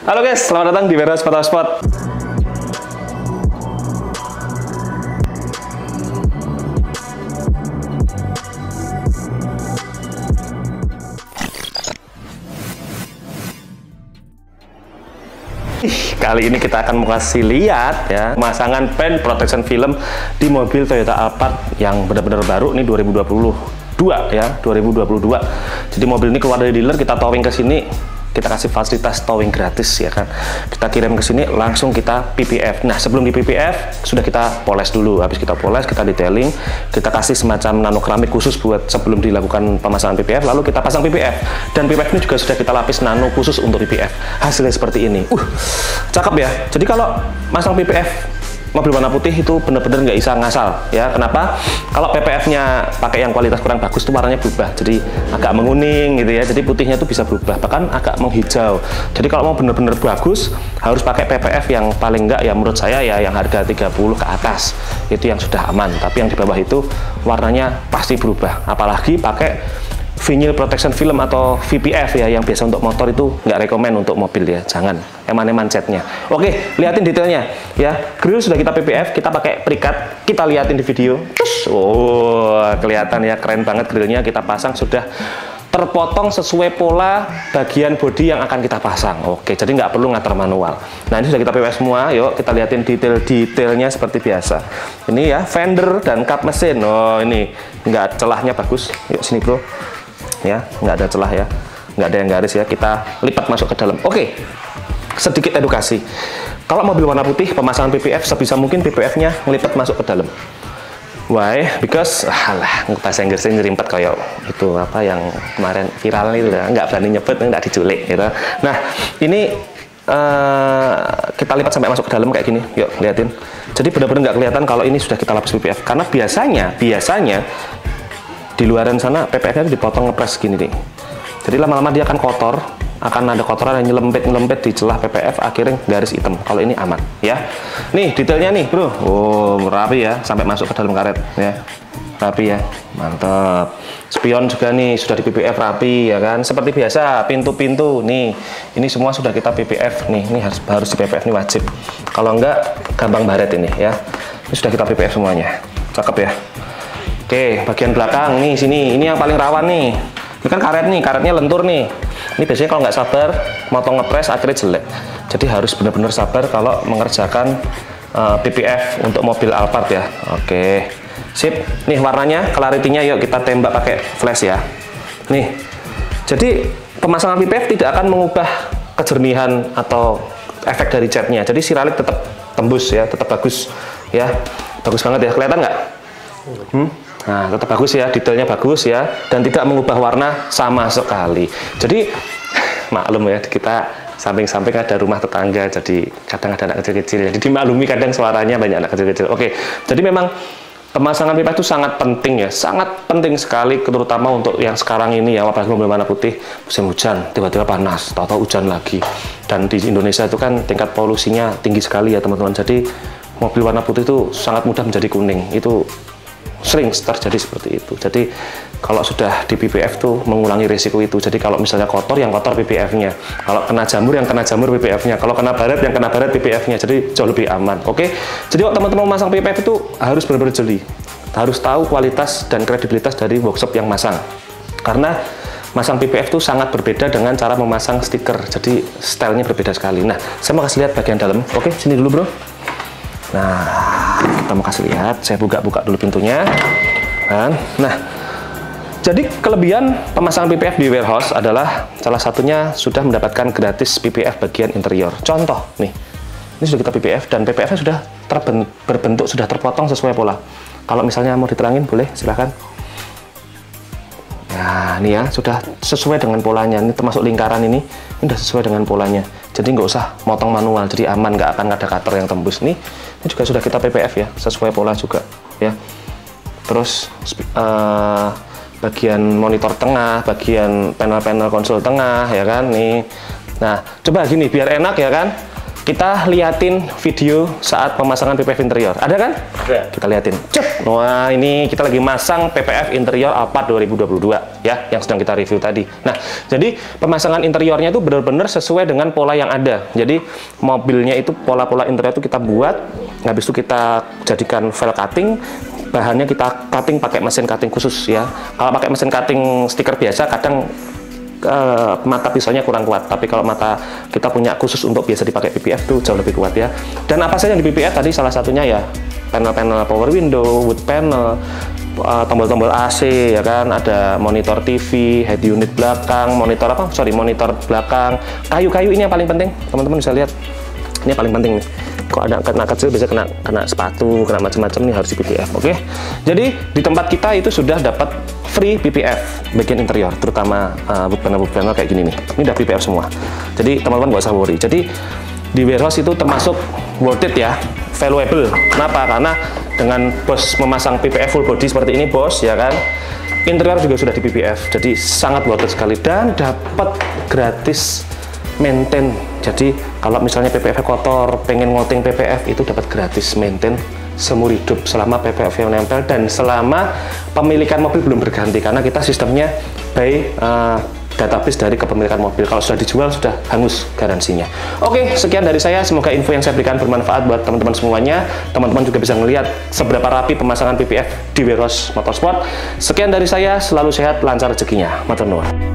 Halo guys, selamat datang di Warehouse Motorsport. Kali ini kita akan kasih lihat ya pemasangan pen protection film di mobil Toyota Alphard yang benar-benar baru nih 2022 ya, 2022. Jadi mobil ini keluar dari dealer, kita towing ke sini, kita kasih fasilitas towing gratis ya kan. Kita kirim ke sini, langsung kita PPF. Nah, sebelum di PPF sudah kita poles dulu. Habis kita poles, kita detailing, kita kasih semacam nano keramik khusus buat sebelum dilakukan pemasangan PPF, lalu kita pasang PPF. Dan PPF ini juga sudah kita lapis nano khusus untuk PPF. Hasilnya seperti ini. Cakep ya. Jadi kalau masang PPF mobil warna putih itu benar-benar nggak bisa ngasal ya. Kenapa? Kalau PPF-nya pakai yang kualitas kurang bagus tuh warnanya berubah, jadi agak menguning gitu ya. Jadi putihnya tuh bisa berubah, bahkan agak menghijau. Jadi kalau mau benar-benar bagus harus pakai PPF yang paling nggak ya menurut saya ya yang harga 30 ke atas. Itu yang sudah aman. Tapi yang di bawah itu warnanya pasti berubah. Apalagi pakai vinyl protection film atau VPF ya, yang biasa untuk motor itu nggak rekomen untuk mobil ya, jangan eman-eman catnya. Oke, liatin detailnya ya. Grill sudah kita PPF, kita pakai perikat, kita liatin di video. Terus, kelihatan ya, keren banget grillnya. Kita pasang sudah terpotong sesuai pola bagian bodi yang akan kita pasang. Oke, jadi nggak perlu ngatur manual. Nah, ini sudah kita PPF semua. Yuk kita liatin detail-detailnya seperti biasa. Ini ya fender dan kap mesin. Oh, ini nggak celahnya bagus. Yuk sini bro. Ya, nggak ada celah ya, nggak ada yang garis ya, kita lipat masuk ke dalam. Oke, sedikit edukasi. Kalau mobil warna putih pemasangan PPF sebisa mungkin PPF-nya ngelipat masuk ke dalam. Why? Because bahasa Inggrisnya nyerimpet kayak itu apa yang kemarin viral itu ya, nggak berani nyebut, nggak diculik gitu. Nah, ini kita lipat sampai masuk ke dalam kayak gini. Yuk liatin. Jadi benar-benar nggak kelihatan kalau ini sudah kita lapis PPF, karena biasanya di luaran sana PPF-nya dipotong ngepres gini nih. Jadi lama-lama dia akan kotor, akan ada kotoran yang nyelempet di celah PPF, akhirnya garis hitam. Kalau ini aman ya. Nih detailnya nih bro, rapi ya, sampai masuk ke dalam karet ya, rapi ya, mantap. Spion juga nih sudah di PPF rapi ya kan, seperti biasa. Pintu-pintu nih, ini semua sudah kita PPF nih. Ini harus di PPF nih, wajib. Kalau enggak gampang baret ini ya. Ini sudah kita PPF semuanya, cakep ya. Oke, bagian belakang nih sini, ini yang paling rawan nih. Ini kan karet nih, karetnya lentur nih. Ini biasanya kalau nggak sabar motong ngepres akhirnya jelek. Jadi harus benar-benar sabar kalau mengerjakan PPF untuk mobil Alphard ya. Oke, sip. Nih warnanya, clarity-nya yuk kita tembak pakai flash ya. Nih, jadi pemasangan PPF tidak akan mengubah kejernihan atau efek dari catnya. Jadi siralik tetap tembus ya, tetap bagus ya. Bagus banget ya, kelihatan nggak? Nah, tetap bagus ya, detailnya bagus ya, dan tidak mengubah warna sama sekali. Jadi maklum ya, kita samping-samping ada rumah tetangga, jadi kadang ada anak kecil-kecil, jadi dimaklumi kadang suaranya banyak anak kecil-kecil. Oke, jadi memang pemasangan PPF itu sangat penting ya, sangat penting sekali, terutama untuk yang sekarang ini ya, apalagi mobil warna putih, musim hujan, tiba-tiba panas, tahu-tahu hujan lagi. Dan di Indonesia itu kan tingkat polusinya tinggi sekali ya teman-teman, jadi mobil warna putih itu sangat mudah menjadi kuning, itu sering terjadi seperti itu. Jadi kalau sudah di PPF tuh mengurangi risiko itu. Jadi kalau misalnya kotor, yang kotor PPF-nya. Kalau kena jamur, yang kena jamur PPF-nya. Kalau kena baret, yang kena baret PPF-nya. Jadi jauh lebih aman. Oke. Jadi kalau teman-teman memasang PPF itu harus benar-benar jeli. Harus tahu kualitas dan kredibilitas dari workshop yang masang. Karena masang PPF itu sangat berbeda dengan cara memasang stiker. Jadi stylenya berbeda sekali. Nah, saya mau kasih lihat bagian dalam. Oke, sini dulu bro. Nah, kita mau kasih lihat, saya buka dulu pintunya kan. Nah, jadi kelebihan pemasangan PPF di warehouse adalah salah satunya sudah mendapatkan gratis PPF bagian interior. Contoh nih, ini sudah kita PPF dan PPF-nya sudah berbentuk, sudah terpotong sesuai pola. Kalau misalnya mau diterangin boleh, silahkan. Nah, ini ya sudah sesuai dengan polanya. Ini termasuk lingkaran ini sudah sesuai dengan polanya. Jadi nggak usah motong manual, jadi aman, nggak akan ada cutter yang tembus. Ini juga sudah kita PPF ya, sesuai pola juga ya. Terus bagian monitor tengah, bagian panel-panel konsol tengah ya kan nih. Nah, coba gini biar enak ya kan. kita liatin video saat pemasangan PPF interior. Ada kan? Ada. Kita liatin. Cep. Wah, ini kita lagi masang PPF interior Alphard 2022 ya, yang sedang kita review tadi. Nah, jadi pemasangan interiornya itu benar-benar sesuai dengan pola yang ada. Jadi mobilnya itu pola-pola interior itu kita buat, habis itu kita jadikan file cutting. Bahannya kita cutting pakai mesin cutting khusus ya. Kalau pakai mesin cutting stiker biasa kadang mata pisaunya kurang kuat, tapi kalau mata kita punya khusus untuk biasa dipakai PPF tuh jauh lebih kuat ya. Dan apa saja yang di PPF tadi, salah satunya ya panel-panel power window, wood panel, tombol-tombol AC ya kan, ada monitor TV, head unit belakang, monitor belakang, kayu-kayu ini yang paling penting, teman-teman bisa lihat. Ini yang paling penting nih. Kok ada kena kecil bisa kena sepatu, kena macam-macam nih harus di PPF. Oke. Jadi di tempat kita itu sudah dapat free PPF bagian interior, terutama wood panel kayak gini nih. Ini udah PPF semua. Jadi teman-teman nggak usah worry. Jadi di warehouse itu termasuk worth it ya, valuable. Kenapa? Karena dengan bos memasang PPF full body seperti ini bos ya kan, interior juga sudah di PPF. Jadi sangat worth it sekali dan dapat gratis maintain. Jadi kalau misalnya PPF kotor, pengen ngoting PPF itu dapat gratis maintain seumur hidup selama PPF yang nempel dan selama pemilikan mobil belum berganti, karena kita sistemnya by database dari kepemilikan mobil. Kalau sudah dijual sudah hangus garansinya. Oke, sekian dari saya. Semoga info yang saya berikan bermanfaat buat teman-teman semuanya. Teman-teman juga bisa melihat seberapa rapi pemasangan PPF di warehouse motorsport. Sekian dari saya, selalu sehat, lancar rezekinya. Matur nuwun.